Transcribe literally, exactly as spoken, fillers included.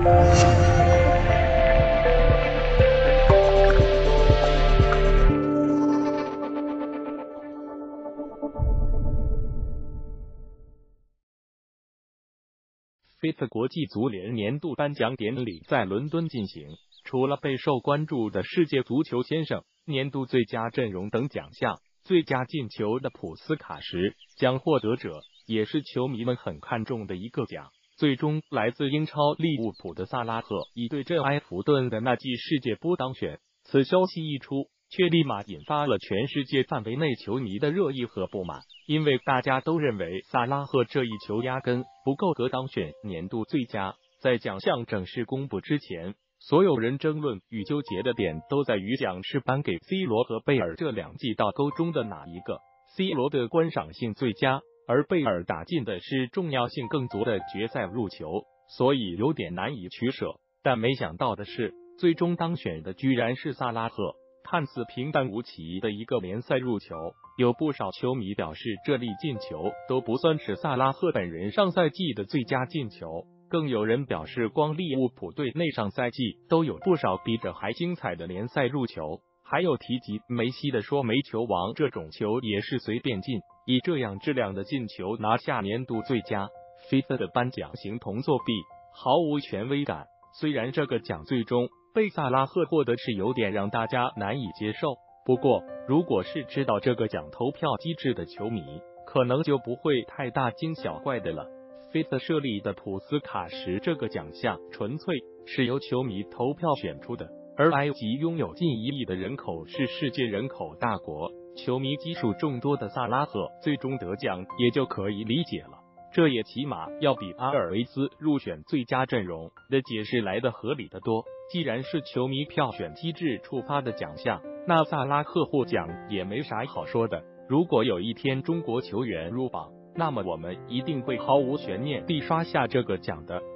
FIFA 国际足联年度颁奖典礼在伦敦进行，除了备受关注的世界足球先生、年度最佳阵容等奖项，最佳进球的普斯卡什奖获得者也是球迷们很看重的一个奖。最终，来自英超利物浦的萨拉赫以对阵埃弗顿的那季世界波当选。此消息一出，却立马引发了全世界范围内球迷的热议和不满，因为大家都认为萨拉赫这一球压根不够格当选年度最佳。在奖项正式公布之前，所有人争论与纠结的点都在于奖是颁给 C 罗和贝尔这两记倒钩中的哪一个。C 罗的观赏性最佳，而贝尔打进的是重要性更足的决赛入球，所以有点难以取舍。但没想到的是，最终当选的居然是萨拉赫。看似平淡无奇的一个联赛入球，有不少球迷表示这粒进球都不算是萨拉赫本人上赛季的最佳进球，更有人表示光利物浦队内上赛季都有不少比这还精彩的联赛入球，还有提及梅西的说梅球王这种球也是随便进，以这样质量的进球拿下年度最佳。 FIFA 的颁奖形同作弊，毫无权威感。虽然这个奖最终被萨拉赫获得是有点让大家难以接受，不过如果是知道这个奖投票机制的球迷，可能就不会太大惊小怪的了。FIFA 设立的普斯卡什这个奖项纯粹是由球迷投票选出的，而埃及拥有近一亿的人口，是世界人口大国，球迷基数众多的萨拉赫最终得奖也就可以理解了。这也起码要比阿尔维斯入选最佳阵容的解释来得合理得多。既然是球迷票选机制触发的奖项，那萨拉赫获奖也没啥好说的。如果有一天中国球员入榜，那么我们一定会毫无悬念地刷下这个奖的。